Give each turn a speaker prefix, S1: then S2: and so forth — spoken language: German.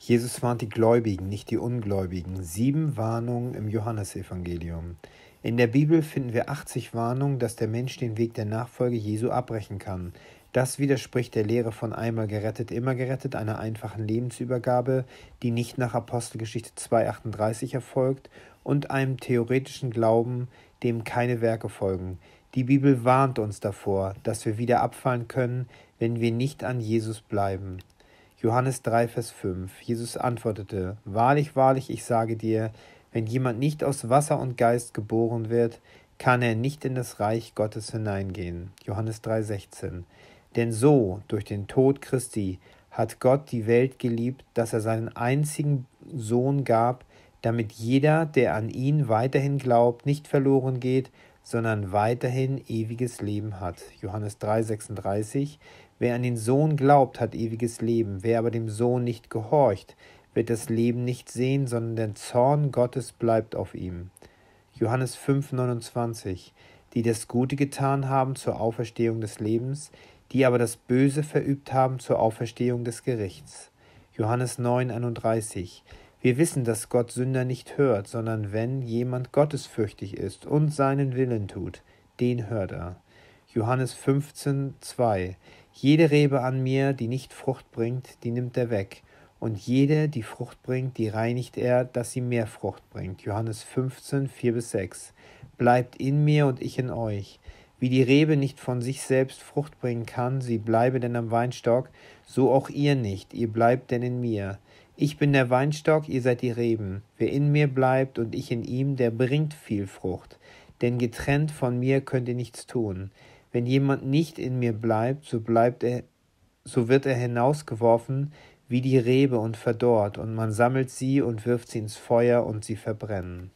S1: Jesus warnt die Gläubigen, nicht die Ungläubigen. 7 Warnungen im Johannesevangelium. In der Bibel finden wir 80 Warnungen, dass der Mensch den Weg der Nachfolge Jesu abbrechen kann. Das widerspricht der Lehre von einmal gerettet, immer gerettet, einer einfachen Lebensübergabe, die nicht nach Apostelgeschichte 2,38 erfolgt, und einem theoretischen Glauben, dem keine Werke folgen. Die Bibel warnt uns davor, dass wir wieder abfallen können, wenn wir nicht an Jesus bleiben. Johannes 3, Vers 5. Jesus antwortete: Wahrlich, wahrlich, ich sage dir, wenn jemand nicht aus Wasser und Geist geboren wird, kann er nicht in das Reich Gottes hineingehen. Johannes 3, 16. Denn so, durch den Tod Christi, hat Gott die Welt geliebt, dass er seinen einzigen Sohn gab, damit jeder, der an ihn weiterhin glaubt, nicht verloren geht, sondern weiterhin ewiges Leben hat. Johannes 3, 36. Wer an den Sohn glaubt, hat ewiges Leben. Wer aber dem Sohn nicht gehorcht, wird das Leben nicht sehen, sondern der Zorn Gottes bleibt auf ihm. Johannes 5, 29. Die das Gute getan haben zur Auferstehung des Lebens, die aber das Böse verübt haben zur Auferstehung des Gerichts. Johannes 9, 31. Wir wissen, dass Gott Sünder nicht hört, sondern wenn jemand gottesfürchtig ist und seinen Willen tut, den hört er. Johannes 15, 2. Jede Rebe an mir, die nicht Frucht bringt, die nimmt er weg. Und jede, die Frucht bringt, die reinigt er, dass sie mehr Frucht bringt. Johannes 15, 4-6. Bleibt in mir und ich in euch. Wie die Rebe nicht von sich selbst Frucht bringen kann, sie bleibe denn am Weinstock, so auch ihr nicht, ihr bleibt denn in mir. Ich bin der Weinstock, ihr seid die Reben. Wer in mir bleibt und ich in ihm, der bringt viel Frucht. Denn getrennt von mir könnt ihr nichts tun. Wenn jemand nicht in mir bleibt, so wird er hinausgeworfen wie die Rebe und verdorrt, und man sammelt sie und wirft sie ins Feuer und sie verbrennen.